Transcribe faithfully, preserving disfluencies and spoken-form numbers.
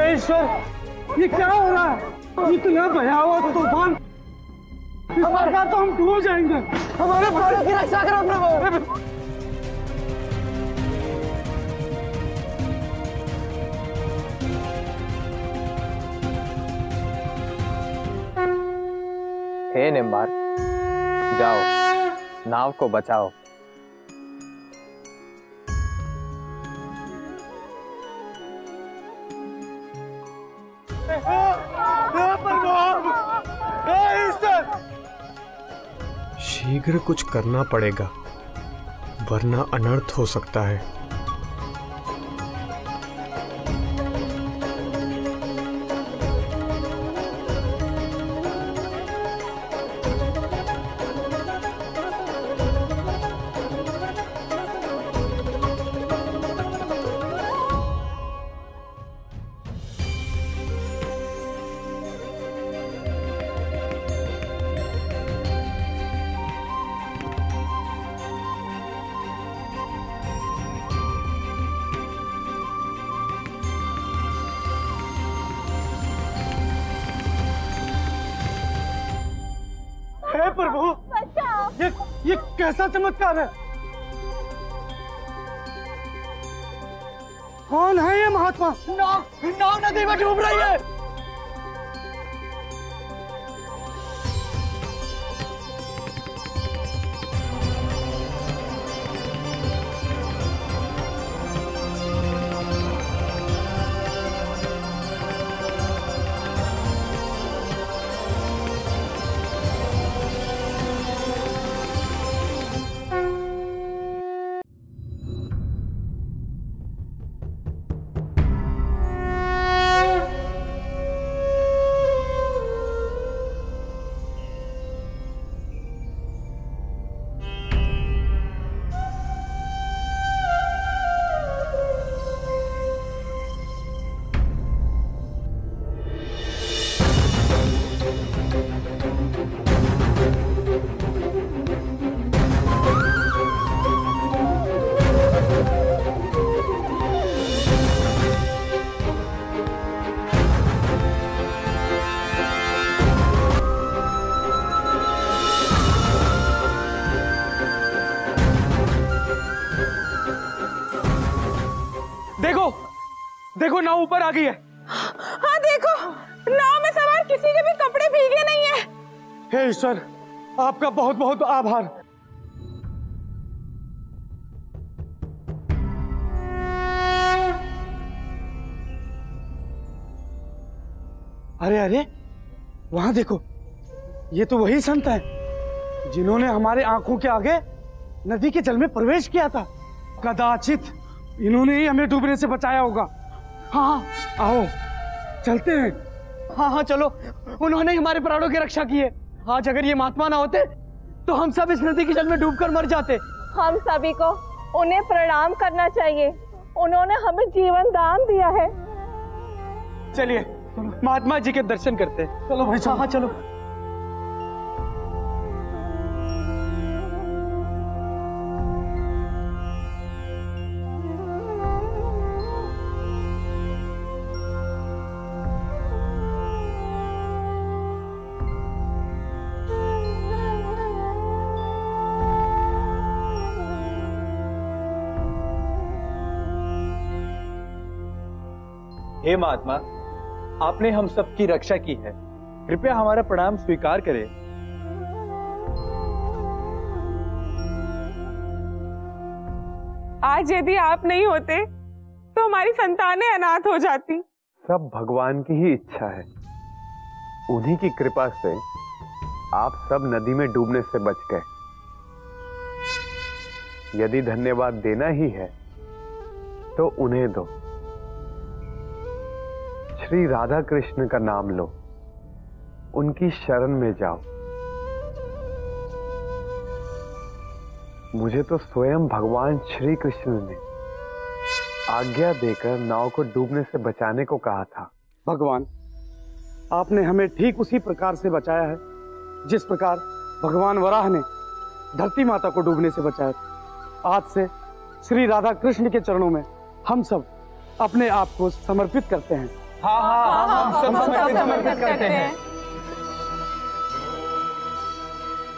हे ईश्वर, ये क्या हो रहा है? इतना भयावह तूफान, हमारे साथ तो हम डूब जाएंगे। हमारे प्राणों की रक्षा करो प्रभु। हे निम्बार, जाओ नाव को बचाओ। शीघ्र कुछ करना पड़ेगा, वरना अनर्थ हो सकता है। प्रभु, ये ये कैसा चमत्कार है? कौन है ये महात्मा? नाव नाव नदी में डूब रही है। देखो नाव ऊपर आ गई है। हाँ देखो, नाव में सवार किसी के भी कपड़े भीगे नहीं है। हे ईश्वर, आपका बहुत बहुत आभार। अरे अरे, वहां देखो, ये तो वही संत हैं जिन्होंने हमारे आंखों के आगे नदी के जल में प्रवेश किया था। कदाचित इन्होंने ही हमें डूबने से बचाया होगा। हाँ आओ चलते हैं। हाँ हाँ चलो, उन्होंने हमारे प्राणों की रक्षा की है। आज अगर ये महात्मा ना होते तो हम सब इस नदी के जल में डूबकर मर जाते। हम सभी को उन्हें प्रणाम करना चाहिए, उन्होंने हमें जीवन दान दिया है। चलिए महात्मा जी के दर्शन करते हैं। चलो भाई साहब। हाँ चलो। हे महात्मा, आपने हम सबकी रक्षा की है, कृपया हमारा प्रणाम स्वीकार करें। आज यदि आप नहीं होते तो हमारी संतानें अनाथ हो जाती। सब भगवान की ही इच्छा है, उन्हीं की कृपा से आप सब नदी में डूबने से बच गए। यदि धन्यवाद देना ही है तो उन्हें दो। श्री राधा कृष्ण का नाम लो, उनकी शरण में जाओ। मुझे तो स्वयं भगवान श्री कृष्ण ने आज्ञा देकर नाव को डूबने से बचाने को कहा था। भगवान, आपने हमें ठीक उसी प्रकार से बचाया है जिस प्रकार भगवान वराह ने धरती माता को डूबने से बचाया। आज से श्री राधा कृष्ण के चरणों में हम सब अपने आप को समर्पित करते हैं। हाँ हाँ हाँ, हम सब हम सब समर्पित समर्पित करते करते हैं। हैं।